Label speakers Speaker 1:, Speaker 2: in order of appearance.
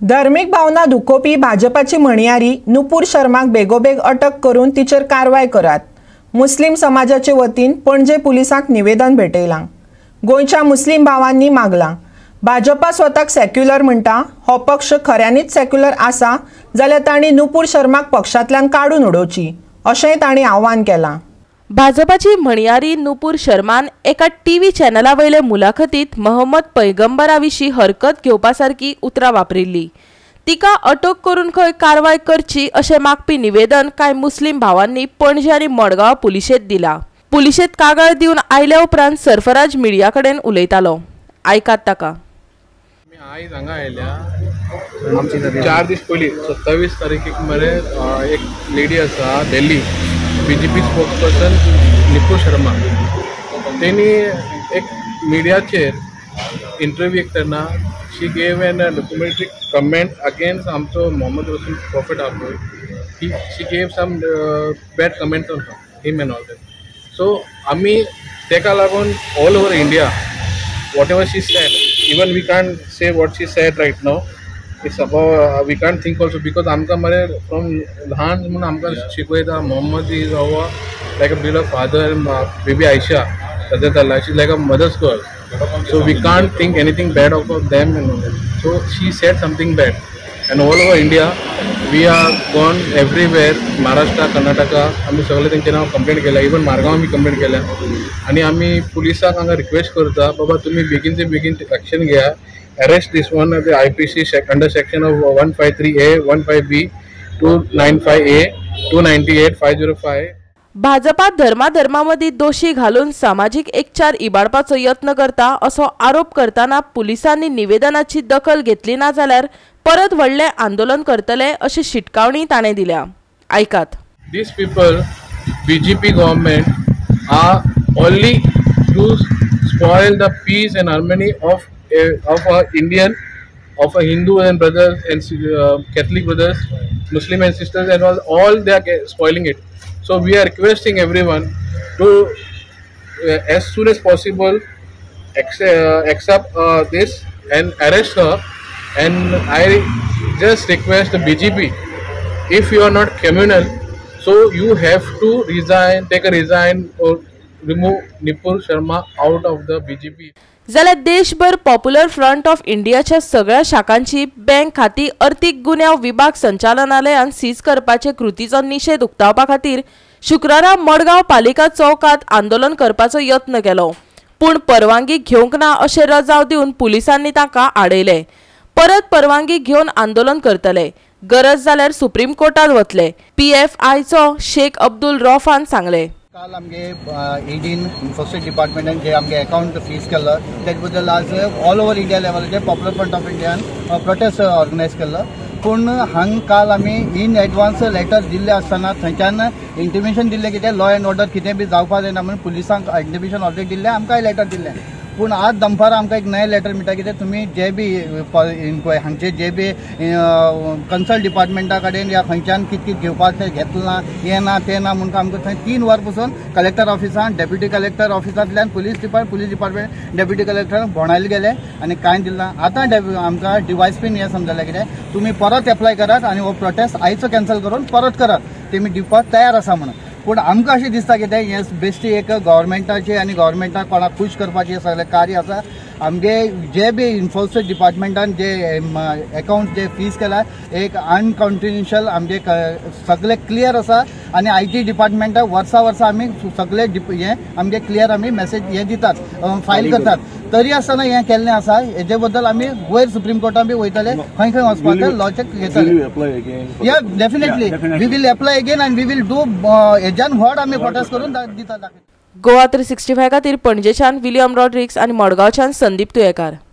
Speaker 1: धार्मिक भावना दुखोवपी भाजपाची म्हणयारी नुपूर शर्माक बेगोबेग अटक करून तिचेर कारवाय करात। मुस्लिम समाजाचे वतीन पणजे पुलिसांक निवेदन भेटयलां। गोंयच्या मुस्लिम भावांनी मागलां। भाजपा स्वताक सेक्युलर म्हणटा, हो पक्ष खऱ्यांनीच सेक्युलर आसा जाल्यार तांणी नुपूर शर्माक पक्षांतल्यान काडून उडोवची, अशेंय तांणी आव्हान केलां।
Speaker 2: भाजपाची म्हणयारी नुपूर शर्मान एका टीव्ही चॅनला वयले मुलाखतीत मोहम्मद पैगंबरा विशीं हरकत घेवपासारकी उतरां वापरिल्ली। तिका अटक करून खंय कारवाय करची अशें मागपी निवेदन कांय मुस्लिम भावांनी पणजे आनी मडगांव पुलिशेंत दिला। पुलिशेंत कागाळ दिवन आयल्या उपरांत सरफराज मिडिया कडेन उलयतालो। आयकात ताका।
Speaker 3: आयज हांगा आयल्या 4 दीस पयलीं 27 तारीखेक मरे एक लेडी आसा दिल्ली बीजेपी स्पोक्सपर्सन नुपूर शर्मा, तेणी एक मिडियाचेर इंटरव्यू करतना she gave an documentary comment against आमचो मोहम्मद रसूल प्रॉफिट आहा। She gave some bad comments on him and all that. So आमी तेका लागून all over India whatever she said, even we can't say what she said right now. It's about we can't think also because amka mare from lahan mun amka shikoyta Muhammad is our like a beloved father and baby Aisha Radhiyallahu, she's like a mother's girl, so we can't think anything bad about them and all that. So she said something bad and all over India we are gone everywhere, Maharashtra, Karnataka, आम्ही सगळे तेंचे नाव complaint केला, even Margao आम्ही complaint केल्या आणि आम्ही पुलिसांक हांगा रिक्वेस्ट करता बाबा तुम्ही बेगीनचे बेगीन एक्शन घ्या, arrest this one of the IPC under section of 153A 15B 295A 298 505।
Speaker 2: Bhajpa धर्माधर्मामदी दोषी घालून सामाजिक एकचार इबाडपाचो यत्न करता असो आरोप करताना पुलिसांनी निवेदनाची दखल घेतली ना जाल्यार परत व्हडले आंदोलन करतले अशी शिटकावणी ताणे दिल्या। आयकात।
Speaker 3: These people, BJP government are only to spoil the peace and harmony of a Indian, of a Hindu and brothers and Catholic brothers, Muslim and sisters and all they are spoiling it. So we are requesting everyone to as soon as possible accept this and arrest her. And I just request the BJP, if you are not communal, so you have to resign, take a resign or remove Nupur Sharma out of the BJP.
Speaker 2: जाल्यार देशभर popular front of इंडियाच्या सगळ्या शाखांची bank खाती अर्थीक गुन्यांव विभाग संचालनालयान सीज करपाचे कृतीचो निषेध उक्तावपा खातीर शुक्रारा मडगांव पालिका चौकात आंदोलन करपाचो यत्न केलो, पूण परवानगी घेवंक ना अशें रजाव दिवन पुलिसांनी तांकां आडयले। परत परवानगी घेवन आंदोलन करतले, गरज जाल्यार सुप्रीम कोर्टात वतले, PFIचो शेख अब्दुल रौफान सांगले।
Speaker 4: काल आमगे ईडीन इन्फोसिस डिपार्टमेंटान जे आमगे अकाउंट फ्रीज केल्लो तेज बद्दल आज ऑल ओवर इंडिया लेवलाचेर पॉप्युलर फ्रंट ऑफ इंडियान प्रोटेस्ट ऑर्गनायज केल्लो, पूण हांगा काल आमी इन एडवांस लेटर दिल्ले आसतना थंयच्यान इंटिमेशन दिल्लें कितें लॉ एंड ऑर्डर कितें बी जावपा जायना म्हणून पुलिसांक इंटिमेशन ऑलरेडी दिल्लें, आमकांय लेटर दिल्लें, पूण आज दनपार आमकां एक नये लेटर मेळटा कितें तुमी जे बी हांगचे जे बी कन्सल्ट डिपार्टमेंटा कडेन या खंयच्यान कितें घेवपाचें घेतलां हें ना तें ना म्हणून आमकां थंय 3 वर पसून कलेक्टर ऑफिसान डेप्युटी कलेक्टर ऑफिसांतल्यान पुलीस डिपार्टमेंट डेप्युटी कलेक्टर भोंवडायले गेले आनी कांय दिलां। आतां आमकां डिवायस हें समजलें कितें तुमी परत एप्लाय करात आनी हो प्रोटेस्ट आयचो कॅन्सल करून परत करात, तेमी दिवपाक तयार आसा म्हणून। पूण आमकां अशें दिसता कितें हें बेश्टी एक गव्हर्मेंटाचें आनी गव्हर्मेंटाक कोणाक खुश करपाचें सगळें कार्य आसा। आमगे जे बी इन्फोसिस डिपार्टमेंटान जे अकाउंट जे फ्रीज केला एक अनकॉन्फिडेन्शियल आमगे सगळे क्लियर आसा आनी IT डिपार्टमेंटाक वर्सा आमी सगळे हें आमगे क्लियर आमी मेसेज हें दितात, फायल करतात, तरी आसतना हें केल्लें आसा। हेजे बद्दल आमी वयर सुप्रीम कोर्टान बी वयतले, खंय वचपाचें लॉचेक घेतले। Yeah definitely we will apply again and we will do हेज्यान व्हड आमी प्रोटेस्ट करून दितात।
Speaker 2: गोवा 365 खातीर पणजेच्यान विलियम रॉड्रिक्स आनी मडगांवच्यान संदीप तुयेकार।